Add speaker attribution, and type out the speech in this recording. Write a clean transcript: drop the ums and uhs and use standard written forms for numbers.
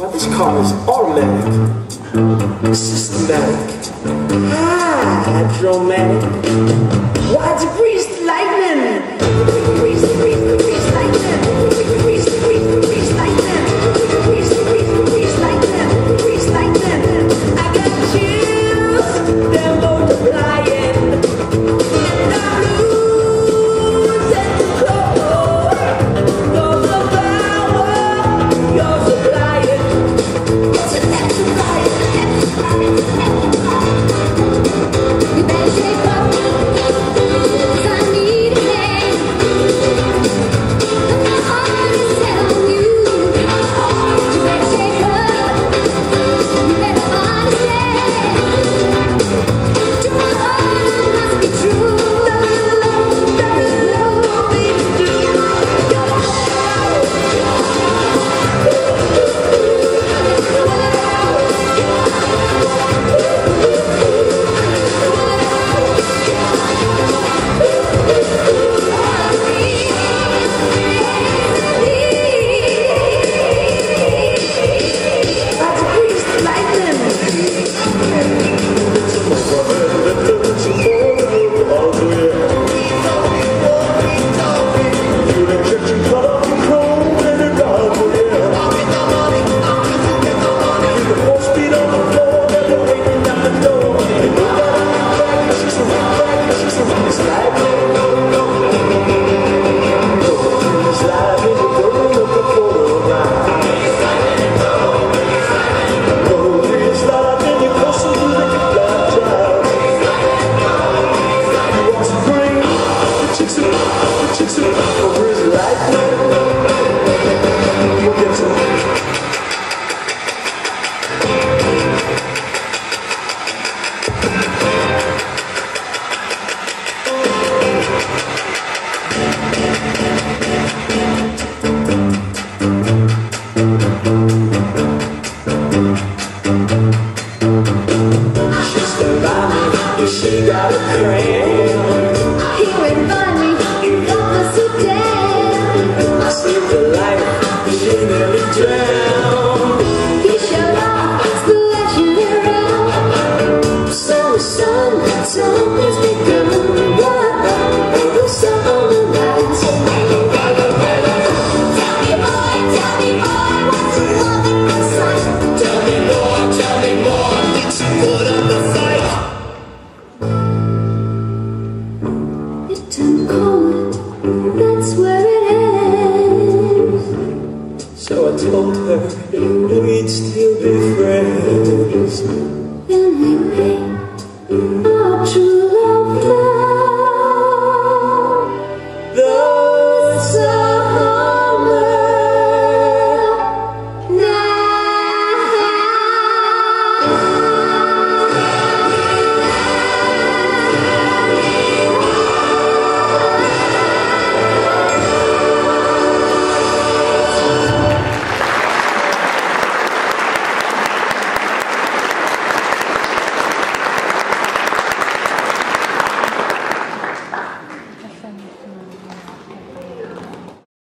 Speaker 1: Well, this car is automatic, systematic, hydromatic. Why it's a greased lightning? Grease lightning. Grease lightning. Grease lightning. Grease lightning. I got chills, they're multiplying, and I'm losing control. You're the power you're supplying. It's electrifying. You better shape up, 'cause I need a hand. My heart is set on you. You better shape up. You better understand. Your heart must be true. She got a cramp. He went by me, he got us so down. I saved her life, she nearly drowned. He showed off, splashing around. So the sun has begun. The summer nights. Tell me boy, what's the love at the sight? Tell me more, let's put up a fight. It turned cold, that's where it ends. So I told her we'd still be friends.